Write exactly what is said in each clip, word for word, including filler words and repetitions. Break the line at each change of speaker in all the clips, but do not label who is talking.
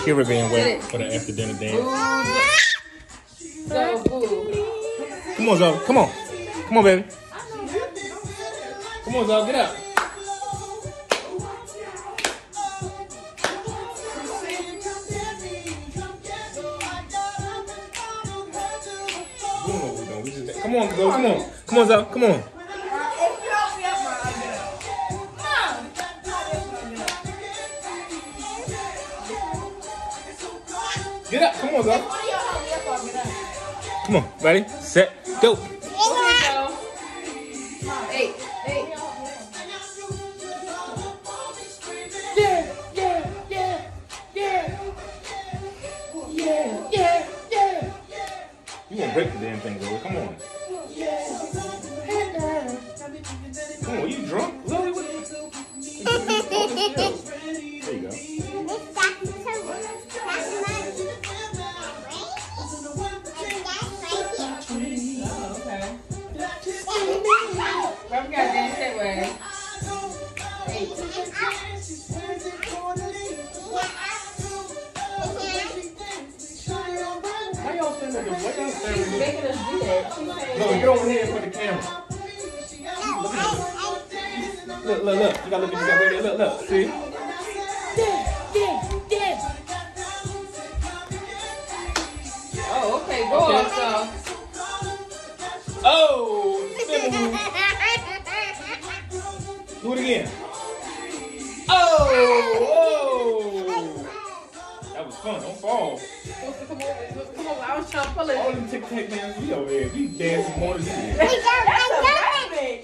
Here we're being wet for the after dinner dance.
So boo.
Come on, Zoe. Come on. Come on, baby. Come on, Zoe. Get up. Come on, Zoe. Come on. Come on, Zoe. Come on. Get up. Come on, Zoe. Come on. Ready? Set. Go.
Hey, hey. Yeah, yeah, yeah, yeah. Yeah, yeah, yeah.
You gonna break the damn thing, Zoe. Come on. Come on, you drunk? Zoe, what are you doing? There you go.
Robert got dance that way. Hey.
Why y'all standing there? Why y'all standing
She's
there?
making us do that. She's saying,
No, get over here for the camera. Look, look, look. You gotta look at you got right there. Look, look. See?
oh, okay, go
Okay.
on, so.
Oh! Spin move. Do it again. Oh! Oh! That was fun. Don't fall.
Come over, come over. I was trying to pull it.
All them tic tac man, we over here. We dancing more than you.
That's a rabbit.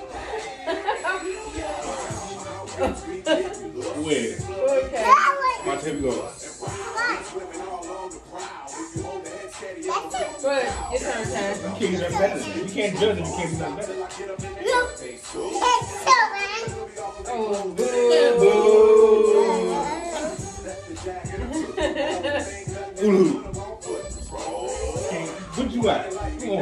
Where?
Okay.
Watch, here we go.
Good. Your turn, Tad.
You can't do nothing better. You can't judge if you can't do nothing better.
Oh, boo.
Boo. Ooh. What you got? Come on.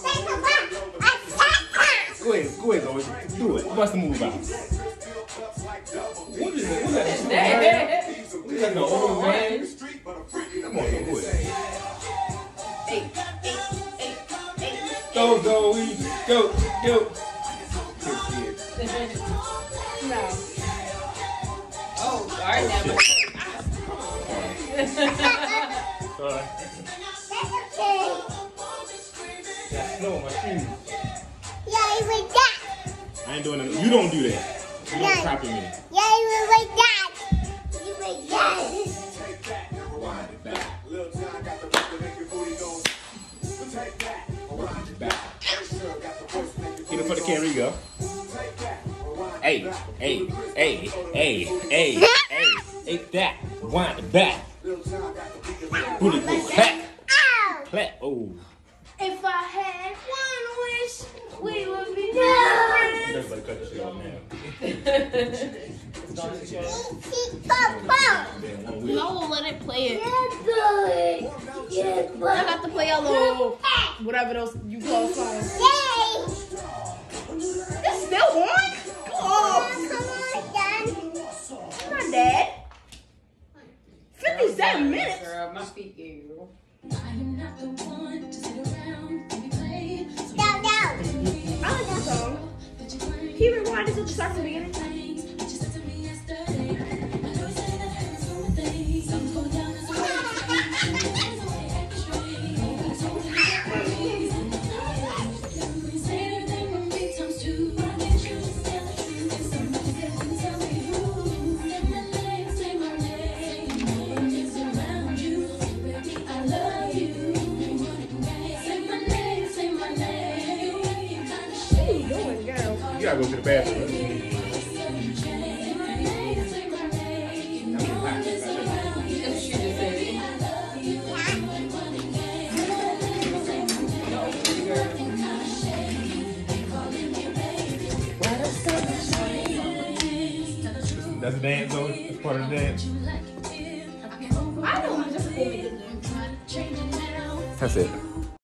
Go ahead, go ahead, Zoe. Do it. Bust the move out. What is it? What's that? What's that? The old man? Come on, go ahead.
Eight, eight, eight, eight.
Go, Zoe. Go, go.
No. Oh, sorry, never.
Sorry. Got snow on my shoes. I ain't doing it. You don't do that. You don't copy me. Wind it back. Back. Get it for the camera. Here you go. Hey, hey, hey, hey, hey, hey. Take that. Wind it back. Put it back. Clap. Oh.
If I had one wish, we would be married.
Everybody cut this shit off now.
No, we'll let it play it. I got to play a little, whatever those you call songs. It's still on? Oh, I'm not dead. fifty-seven minutes.
Girl, my feet you.
I like that song. Can you rewind it to start from the beginning?
You gotta go to the bathroom. That's a dance, though. That's part of the dance.
I don't just hold it.
That's it.